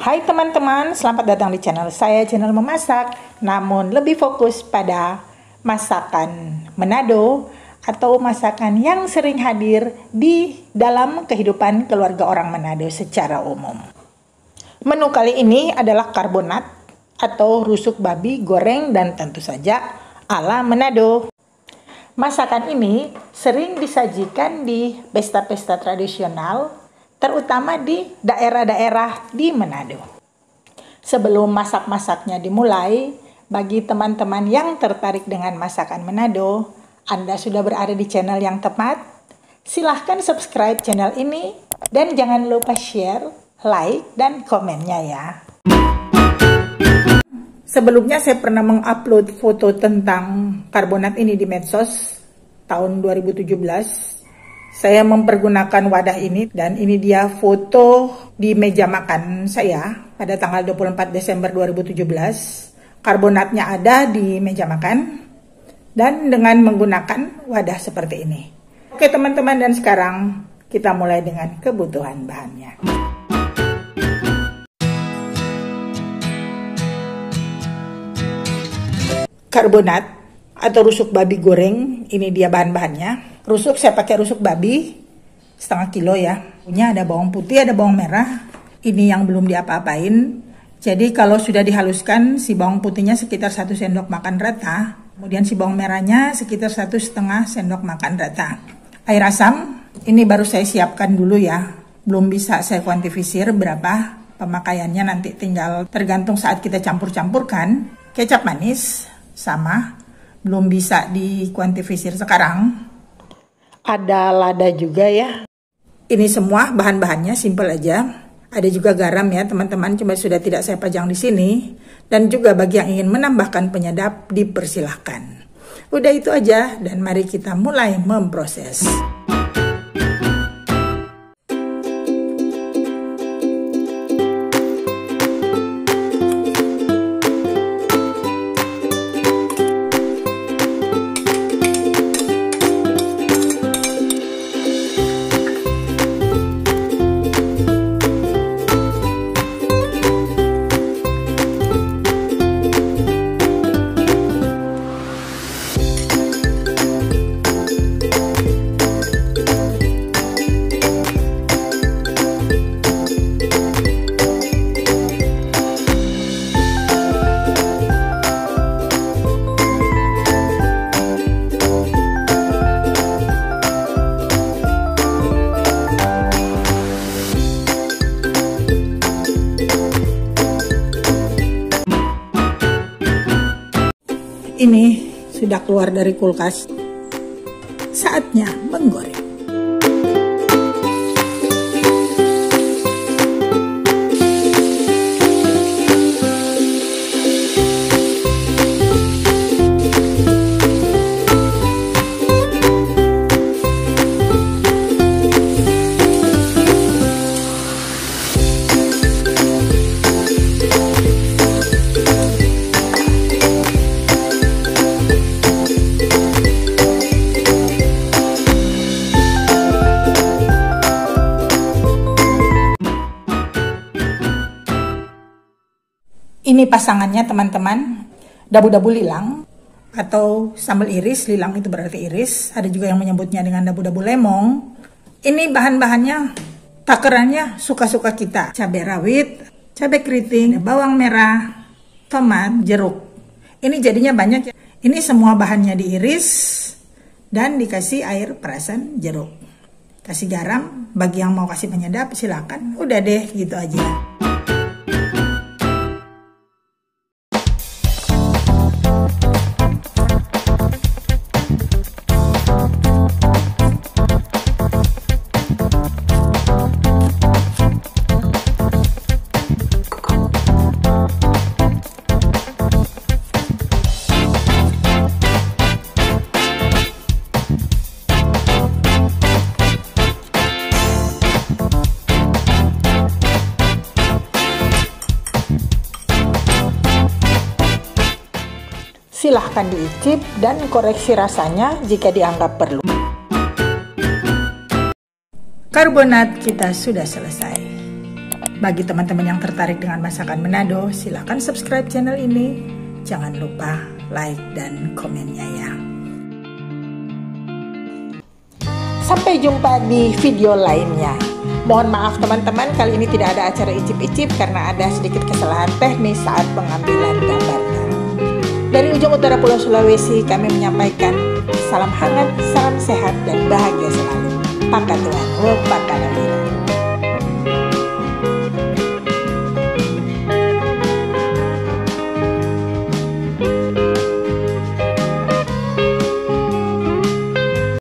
Hai teman-teman, selamat datang di channel saya, channel memasak, namun lebih fokus pada masakan Manado atau masakan yang sering hadir di dalam kehidupan keluarga orang Manado secara umum. Menu kali ini adalah karbonat atau rusuk babi goreng dan tentu saja ala Manado. Masakan ini sering disajikan di pesta-pesta tradisional, terutama di daerah-daerah di Manado. Sebelum masak-masaknya dimulai, bagi teman-teman yang tertarik dengan masakan Manado, Anda sudah berada di channel yang tepat. Silahkan subscribe channel ini dan jangan lupa share, like, dan komennya ya. Sebelumnya saya pernah mengupload foto tentang karbonat ini di medsos tahun 2017. Saya mempergunakan wadah ini dan ini dia foto di meja makan saya pada tanggal 24 Desember 2017. Karbonatnya ada di meja makan dan dengan menggunakan wadah seperti ini. Oke teman-teman, dan sekarang kita mulai dengan kebutuhan bahannya. Karbonat atau rusuk babi goreng, ini dia bahan-bahannya. Rusuk saya pakai rusuk babi setengah kilo ya. Punya ada bawang putih, ada bawang merah. Ini yang belum diapa-apain. Jadi kalau sudah dihaluskan, si bawang putihnya sekitar 1 sendok makan rata. Kemudian si bawang merahnya sekitar 1,5 sendok makan rata. Air asam, ini baru saya siapkan dulu ya. Belum bisa saya kuantifisir berapa pemakaiannya, nanti tinggal tergantung saat kita campur-campurkan. Kecap manis sama, belum bisa dikuantifisir sekarang. Ada lada juga ya. Ini semua bahan-bahannya simple aja. Ada juga garam ya teman-teman, cuma sudah tidak saya pajang di sini. Dan juga bagi yang ingin menambahkan penyedap dipersilahkan. Udah itu aja dan mari kita mulai memproses. Ini sudah keluar dari kulkas. Saatnya menggoreng. Ini pasangannya teman-teman, dabu-dabu lilang atau sambal iris. Lilang itu berarti iris. Ada juga yang menyebutnya dengan dabu-dabu lemong. Ini bahan-bahannya, takarannya suka-suka kita. Cabai rawit, cabai keriting, bawang merah, tomat, jeruk. Ini jadinya banyak. Ini semua bahannya diiris dan dikasih air perasan jeruk. Kasih garam, bagi yang mau kasih penyedap silakan. Udah deh, gitu aja. Silahkan diicip dan koreksi rasanya jika dianggap perlu. Karbonat kita sudah selesai. Bagi teman-teman yang tertarik dengan masakan Manado, silakan subscribe channel ini. Jangan lupa like dan komennya ya. Sampai jumpa di video lainnya. Mohon maaf teman-teman, kali ini tidak ada acara icip-icip karena ada sedikit kesalahan teknis saat pengambilan gambarnya. Dari ujung utara Pulau Sulawesi, kami menyampaikan salam hangat, salam sehat, dan bahagia selalu. Pakatuan, Pakatuan.